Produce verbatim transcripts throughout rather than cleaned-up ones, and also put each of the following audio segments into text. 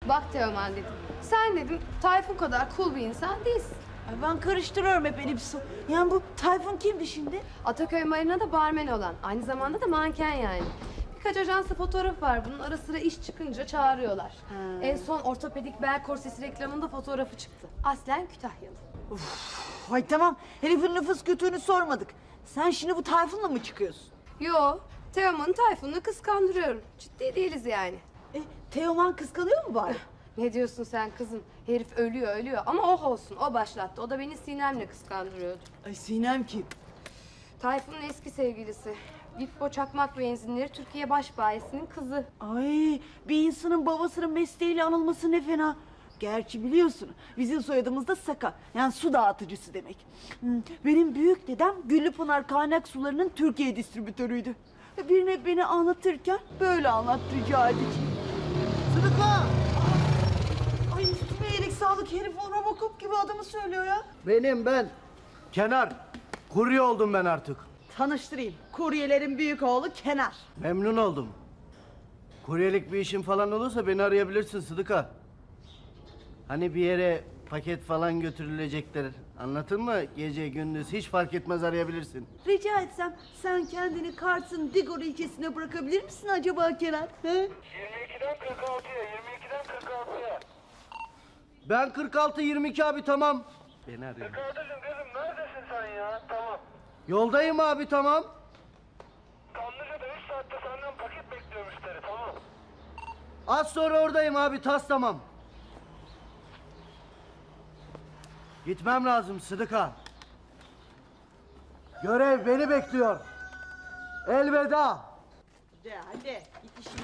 Bak Teoman dedim. Sen dedim Tayfun kadar cool bir insan değilsin. Ay ben karıştırıyorum hep Elifsu. Yani bu Tayfun kimdi şimdi? Ataköy Marina'da barmen olan. Aynı zamanda da manken yani. Birkaç ajansta fotoğraf var. Bunun ara sıra iş çıkınca çağırıyorlar. Ha. En son ortopedik bel korsesi reklamında fotoğrafı çıktı. Aslen Kütahyalı. Ay tamam, herifin nüfus kütüğünü sormadık. Sen şimdi bu Tayfun'la mı çıkıyorsun? Yo, Teoman'ı Tayfun'la kıskandırıyorum. Ciddi değiliz yani. E, Teoman kıskanıyor mu bari? Ne diyorsun sen kızım? Herif ölüyor ölüyor ama oh olsun o başlattı. O da beni Sinem'le kıskandırıyordu. Ay Sinem kim? Tayfun'un eski sevgilisi. Bippo Çakmak Benzinleri Türkiye Baş Bayisi'nin kızı. Ay bir insanın babasının mesleğiyle anılması ne fena. Gerçi biliyorsun bizim soyadımız da Saka. Yani su dağıtıcısı demek. Hmm, Benim büyük dedem Güllüpınar kaynak sularının Türkiye distribütörüydü. Birine beni anlatırken böyle anlattı rica edeceğim. Sıdıka! Ay üstüme iyilik sağlık, herif o Robocop gibi adımı söylüyor ya. Benim ben. Kenar. Kurye oldum ben artık. Tanıştırayım. Kuryelerin büyük oğlu Kenar. Memnun oldum. Kuryelik bir işin falan olursa beni arayabilirsin Sıdıka. Hani bir yere paket falan götürülecekler. Anladın mı? Gece gündüz hiç fark etmez arayabilirsin. Rica etsem sen kendini Kars'ın Digor ilçesine bırakabilir misin acaba Kenar? He? yirmi ikiden kırk altıya, yirmi ikiden kırk altıya. Ben kırk altı yirmi iki abi tamam. Beni arıyor. Kardeşim kızım neredesin sen ya? Tamam. Yoldayım abi tamam. Kanlıca'da üç saatte senden paket bekliyor müşteri, tamam. Az sonra oradayım abi tas tamam. Gitmem lazım Sıdıka. Görev beni bekliyor. Elveda. De hadi git işine.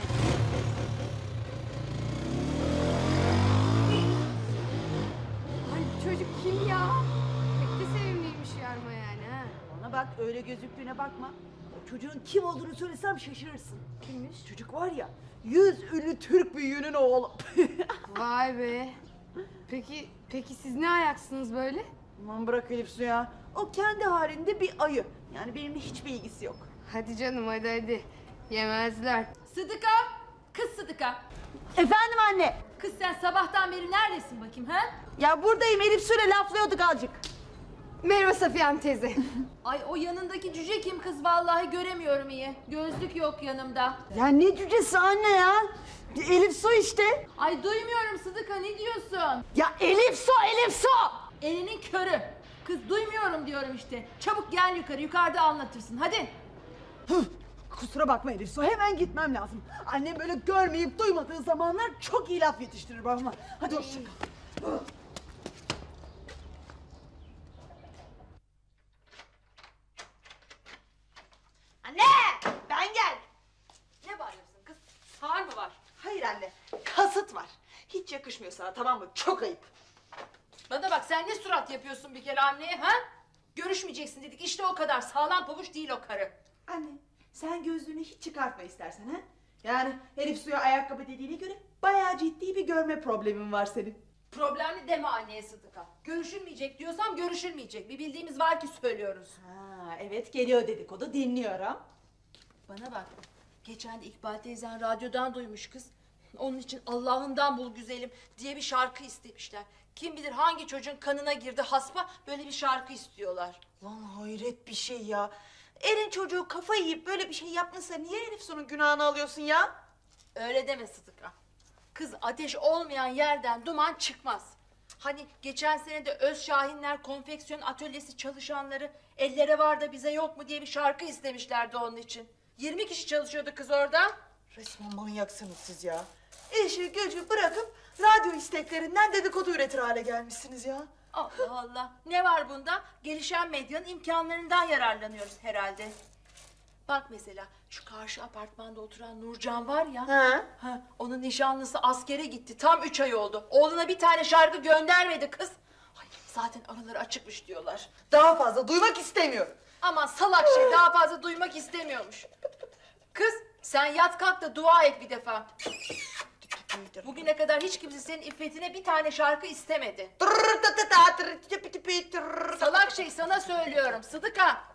Ay bu çocuk kim ya? Pek de sevimliymiş yarma yani ha. Ona bak, öyle gözüktüğüne bakma. O çocuğun kim olduğunu söylesem şaşırırsın. Kimmiş? Çocuk var ya, yüz ünlü Türk büyüğünün oğlu. Vay be. Peki, peki siz ne ayaksınız böyle? Aman bırak Elif ya. O kendi halinde bir ayı. Yani benimle hiçbir ilgisi yok. Hadi canım hadi hadi. Yemezler. Sıdıka! Kız Sıdıka! Efendim anne. Kız sen sabahtan beri neredesin bakayım ha? Ya buradayım, Elif Su'yla laflıyorduk azıcık. Merhaba Safiye teyze. Ay o yanındaki cüce kim kız vallahi göremiyorum iyi. Gözlük yok yanımda. Ya ne cücesi anne ya? Elif Su işte. Ay duymuyorum Sıdıka ne diyorsun? Ya Elif Su, Elif Su. Elinin körü. Kız duymuyorum diyorum işte. Çabuk gel yukarı yukarıda anlatırsın hadi. Hıh, kusura bakma Elif Su, hemen gitmem lazım. Annem böyle görmeyip duymadığı zamanlar çok iyi laf yetiştirir bana. Hadi hoşça kal. Anne! Ben gel. Ne bağırıyorsun kız? Sağır mı var? Hayır anne, kasıt var. Hiç yakışmıyor sana, tamam mı? Çok ayıp. Bana bak sen ne surat yapıyorsun bir kere anneye ha? Görüşmeyeceksin dedik işte o kadar sağlam pabuç değil o karı. Anne, sen gözlüğünü hiç çıkartma istersen ha? Yani Elif Su'ya ayakkabı dediğine göre bayağı ciddi bir görme problemin var senin. Problemli deme anneye Sıdıka. Görüşülmeyecek diyorsam görüşülmeyecek. Bir bildiğimiz var ki söylüyoruz. Ha, evet geliyor dedikodu, dinliyorum. Bana bak. Geçen de İkbal teyzen radyodan duymuş kız. Onun için Allah'ından bul güzelim diye bir şarkı istemişler. Kim bilir hangi çocuğun kanına girdi haspa böyle bir şarkı istiyorlar. Lan hayret bir şey ya. Elin çocuğu kafayı yiyip böyle bir şey yapmışsa niye Elif Su'nun günahını alıyorsun ya? Öyle deme Sıdıka. Kız ateş olmayan yerden duman çıkmaz. Hani geçen sene de Öz Şahinler konfeksiyon atölyesi çalışanları ellere var da bize yok mu diye bir şarkı istemişlerdi onun için. yirmi kişi çalışıyordu kız orada. Resmen manyaksınız siz ya. İşi gücü bırakıp radyo isteklerinden dedikodu üretir hale gelmişsiniz ya. Allah Allah. Ne var bunda? Gelişen medyanın imkanlarından yararlanıyoruz herhalde. Bak mesela şu karşı apartmanda oturan Nurcan var ya. Ha? Ha, onun nişanlısı askere gitti. Tam üç ay oldu. Oğluna bir tane şarkı göndermedi kız. Ay, zaten araları açıkmış diyorlar. Daha fazla duymak istemiyorum. Aman salak şey daha fazla duymak istemiyormuş. Kız sen yat kalk da dua et bir defa. Bugüne kadar hiç kimse senin iffetine bir tane şarkı istemedi. Salak şey sana söylüyorum Sıdıka.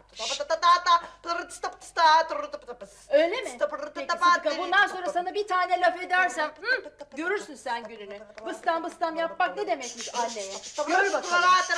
Öyle mi? Peki Sıdıka, bundan sonra sana bir tane laf edersem hı, görürsün sen gününü. Bıstam bıstam yapmak ne demekmiş anneye. Gör bakalım.